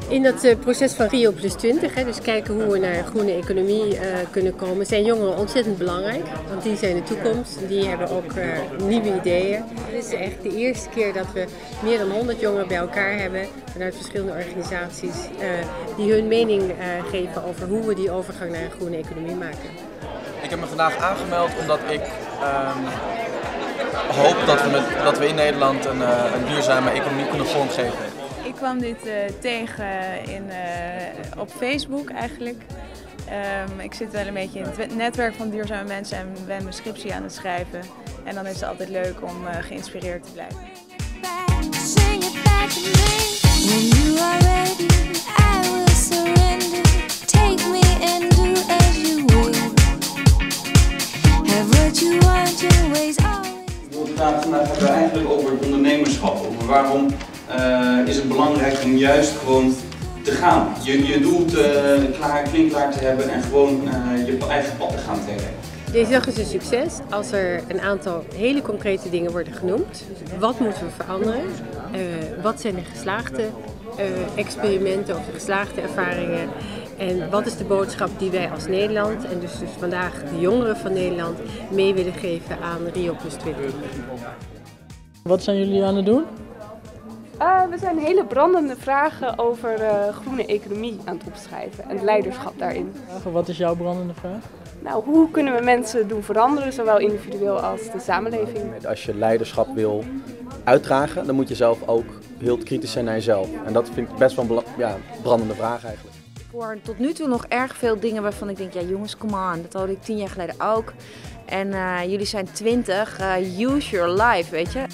In dat proces van Rio + 20, dus kijken hoe we naar een groene economie kunnen komen, zijn jongeren ontzettend belangrijk. Want die zijn de toekomst, die hebben ook nieuwe ideeën. Het is echt de eerste keer dat we meer dan 100 jongeren bij elkaar hebben vanuit verschillende organisaties die hun mening geven over hoe we die overgang naar een groene economie maken. Ik heb me vandaag aangemeld omdat ik hoop dat we in Nederland een duurzame economie kunnen vormgeven. Ik kwam dit tegen op Facebook eigenlijk. Ik zit wel een beetje in het netwerk van duurzame mensen en ben mijn scriptie aan het schrijven. En dan is het altijd leuk om geïnspireerd te blijven. Vandaag hebben we eigenlijk over het ondernemerschap. Over waarom is het belangrijk om juist gewoon te gaan. Je doel klinkklaar te hebben en gewoon je eigen pad te gaan trekken. Deze dag is een succes als er een aantal hele concrete dingen worden genoemd. Wat moeten we veranderen? Wat zijn de geslaagde experimenten of de geslaagde ervaringen? En wat is de boodschap die wij als Nederland en dus vandaag de jongeren van Nederland mee willen geven aan Rio + 20? Wat zijn jullie aan het doen? We zijn hele brandende vragen over groene economie aan het opschrijven en het leiderschap daarin. Wat is jouw brandende vraag? Nou, hoe kunnen we mensen doen veranderen, zowel individueel als de samenleving? Als je leiderschap wil uitdragen, dan moet je zelf ook heel kritisch zijn naar jezelf. En dat vind ik best wel een brandende vraag eigenlijk. Ik hoor tot nu toe nog erg veel dingen waarvan ik denk, ja jongens, come on, dat had ik 10 jaar geleden ook. En jullie zijn 20, use your life, weet je.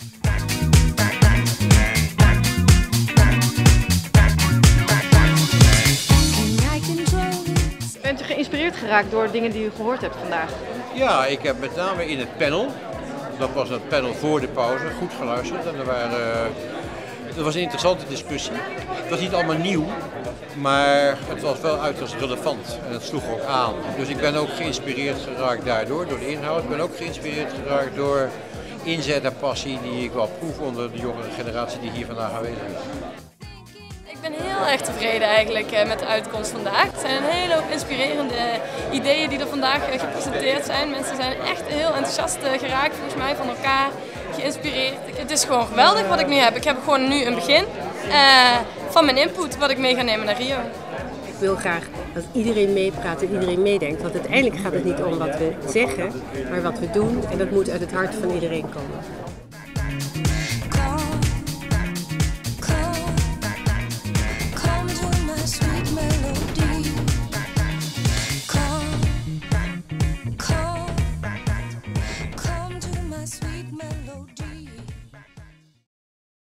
Bent u geïnspireerd geraakt door dingen die u gehoord hebt vandaag? Ja, ik heb met name in het panel, dat was het panel voor de pauze, goed geluisterd. En het was een interessante discussie. Het was niet allemaal nieuw, maar het was wel uiterst relevant en het sloeg ook aan. Dus ik ben ook geïnspireerd geraakt daardoor, door de inhoud. Ik ben ook geïnspireerd geraakt door inzet en passie die ik wel proef onder de jongere generatie die hier vandaag aanwezig is. Ik ben heel erg tevreden eigenlijk met de uitkomst vandaag. Het zijn een hele hoop inspirerende ideeën die er vandaag gepresenteerd zijn. Mensen zijn echt heel enthousiast geraakt volgens mij van elkaar, geïnspireerd. Het is gewoon geweldig wat ik nu heb. Ik heb gewoon nu een begin van mijn input wat ik mee ga nemen naar Rio. Ik wil graag dat iedereen meepraat en iedereen meedenkt. Want uiteindelijk gaat het niet om wat we zeggen, maar wat we doen. En dat moet uit het hart van iedereen komen.